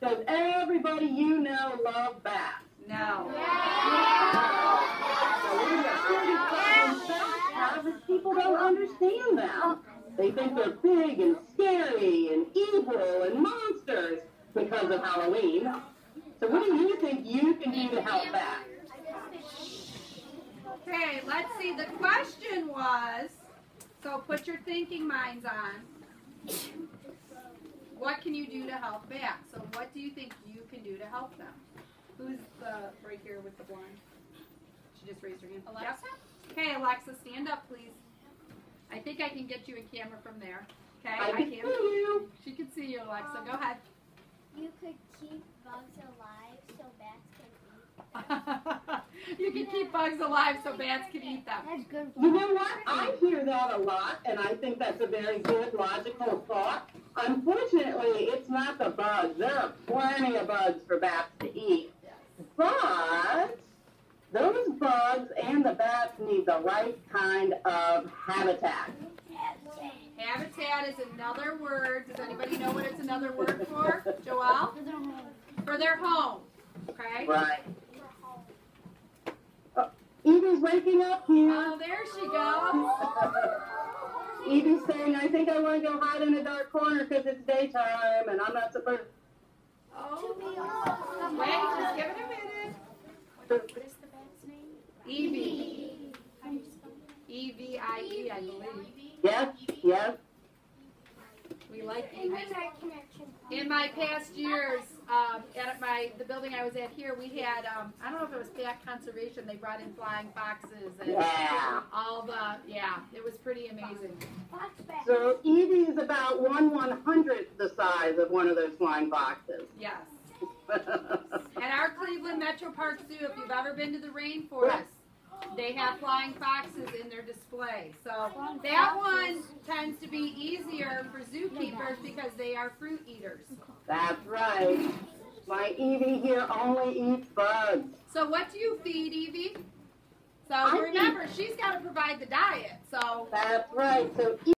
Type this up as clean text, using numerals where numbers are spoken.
Does everybody you know love bats? No. People don't understand them. They think they're big and scary and evil and monsters because of Halloween. So what do you think you can do to help bats? Okay, let's see. The question was, so put your thinking minds on. What can you do to help bats? So what do you think you can do to help them? Who's right here with the blonde? She just raised her hand. Alexa? Yep. Okay, Alexa, stand up, please. I think I can get you in camera from there. Okay, I can see you. She can see you, Alexa. Go ahead. You could keep bugs alive so bats can eat. You can keep bugs alive so bats can eat them. That's good. You know what? I hear that a lot, and I think that's a very good, logical thought. Unfortunately, it's not the bugs. There are plenty of bugs for bats to eat. But those bugs and the bats need the right kind of habitat. Habitat is another word. Does anybody know what it's another word for? Joelle? For their home. Okay? Right. Evie's waking up here. Oh, there she goes. Evie's saying, I think I want to go hide in a dark corner because it's daytime and I'm not supposed Oh. Wait, just give it a minute. What is the bat's name? Evie. E-V-I-E, I believe. Yes, yes. We like Evie. In my past years, at the building I was at here, we had, I don't know if it was bat conservation, they brought in flying foxes and all it was pretty amazing. So Evie is about 1/100th the size of one of those flying foxes. Yes. At our Cleveland Metro Park Zoo, if you've ever been to the rainforest, they have flying foxes in their display. So that one tends to be easier for zookeepers because they are fruit eaters. That's right. My Evie here only eats bugs. So what do you feed Evie? So remember, she's got to provide the diet. So that's right. So